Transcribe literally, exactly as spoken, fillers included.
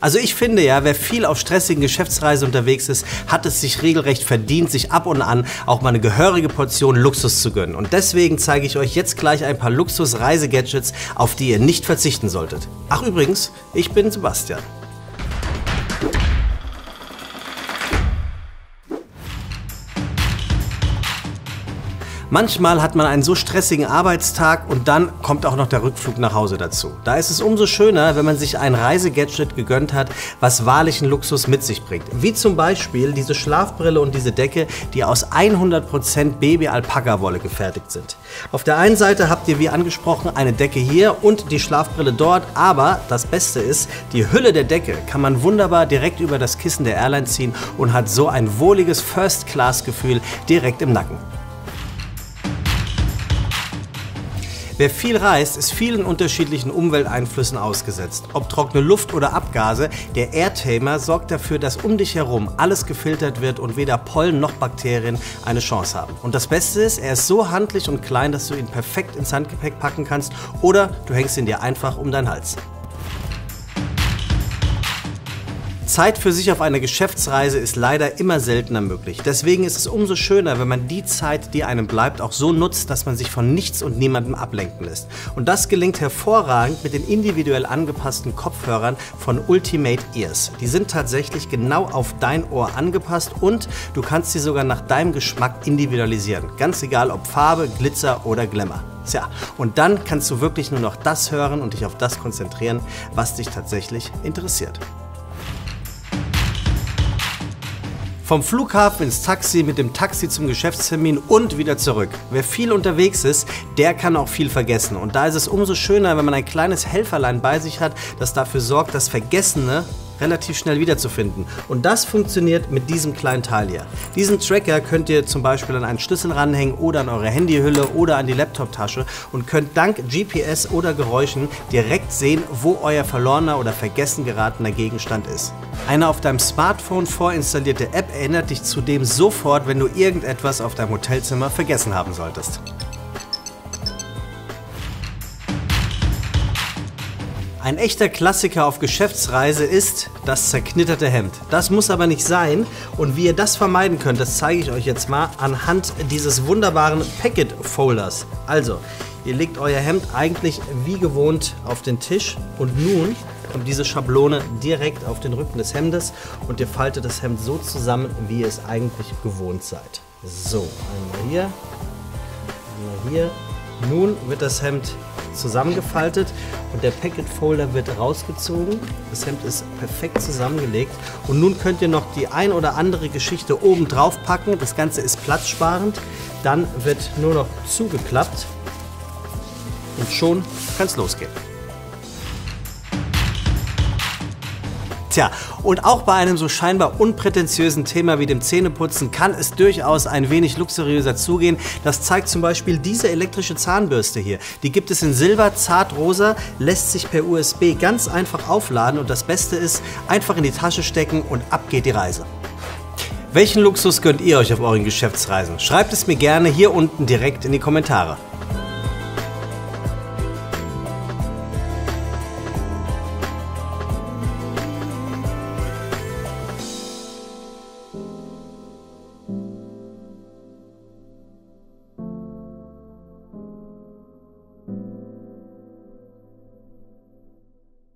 Also ich finde ja, wer viel auf stressigen Geschäftsreisen unterwegs ist, hat es sich regelrecht verdient, sich ab und an auch mal eine gehörige Portion Luxus zu gönnen. Und deswegen zeige ich euch jetzt gleich ein paar Luxus-Reise-Gadgets, auf die ihr nicht verzichten solltet. Ach übrigens, ich bin Sebastian. Manchmal hat man einen so stressigen Arbeitstag und dann kommt auch noch der Rückflug nach Hause dazu. Da ist es umso schöner, wenn man sich ein Reisegadget gegönnt hat, was wahrlichen Luxus mit sich bringt. Wie zum Beispiel diese Schlafbrille und diese Decke, die aus hundert Prozent Baby-Alpaka-Wolle gefertigt sind. Auf der einen Seite habt ihr, wie angesprochen, eine Decke hier und die Schlafbrille dort, aber das Beste ist, die Hülle der Decke kann man wunderbar direkt über das Kissen der Airline ziehen und hat so ein wohliges First-Class-Gefühl direkt im Nacken. Wer viel reist, ist vielen unterschiedlichen Umwelteinflüssen ausgesetzt. Ob trockene Luft oder Abgase, der Airtamer sorgt dafür, dass um dich herum alles gefiltert wird und weder Pollen noch Bakterien eine Chance haben. Und das Beste ist, er ist so handlich und klein, dass du ihn perfekt ins Handgepäck packen kannst oder du hängst ihn dir einfach um deinen Hals. Zeit für sich auf einer Geschäftsreise ist leider immer seltener möglich. Deswegen ist es umso schöner, wenn man die Zeit, die einem bleibt, auch so nutzt, dass man sich von nichts und niemandem ablenken lässt. Und das gelingt hervorragend mit den individuell angepassten Kopfhörern von Ultimate Ears. Die sind tatsächlich genau auf dein Ohr angepasst und du kannst sie sogar nach deinem Geschmack individualisieren. Ganz egal ob Farbe, Glitzer oder Glamour. Tja, und dann kannst du wirklich nur noch das hören und dich auf das konzentrieren, was dich tatsächlich interessiert. Vom Flughafen ins Taxi, mit dem Taxi zum Geschäftstermin und wieder zurück. Wer viel unterwegs ist, der kann auch viel vergessen. Und da ist es umso schöner, wenn man ein kleines Helferlein bei sich hat, das dafür sorgt, das Vergessene relativ schnell wiederzufinden. Und das funktioniert mit diesem kleinen Teil hier. Diesen Tracker könnt ihr zum Beispiel an einen Schlüssel ranhängen oder an eure Handyhülle oder an die Laptoptasche und könnt dank G P S oder Geräuschen direkt sehen, wo euer verlorener oder vergessen geratener Gegenstand ist. Eine auf deinem Smartphone vorinstallierte App erinnert dich zudem sofort, wenn du irgendetwas auf deinem Hotelzimmer vergessen haben solltest. Ein echter Klassiker auf Geschäftsreise ist das zerknitterte Hemd. Das muss aber nicht sein und wie ihr das vermeiden könnt, das zeige ich euch jetzt mal anhand dieses wunderbaren Packet Folders. Also, ihr legt euer Hemd eigentlich wie gewohnt auf den Tisch und nun kommt diese Schablone direkt auf den Rücken des Hemdes und ihr faltet das Hemd so zusammen, wie ihr es eigentlich gewohnt seid. So, einmal hier, einmal hier. Nun wird das Hemd zusammengefaltet und der Packet Folder wird rausgezogen. Das Hemd ist perfekt zusammengelegt und nun könnt ihr noch die ein oder andere Geschichte oben drauf packen. Das Ganze ist platzsparend. Dann wird nur noch zugeklappt und schon kann es losgehen. Tja, und auch bei einem so scheinbar unprätentiösen Thema wie dem Zähneputzen kann es durchaus ein wenig luxuriöser zugehen. Das zeigt zum Beispiel diese elektrische Zahnbürste hier. Die gibt es in Silber, zartrosa, lässt sich per U S B ganz einfach aufladen und das Beste ist, einfach in die Tasche stecken und ab geht die Reise. Welchen Luxus gönnt ihr euch auf euren Geschäftsreisen? Schreibt es mir gerne hier unten direkt in die Kommentare.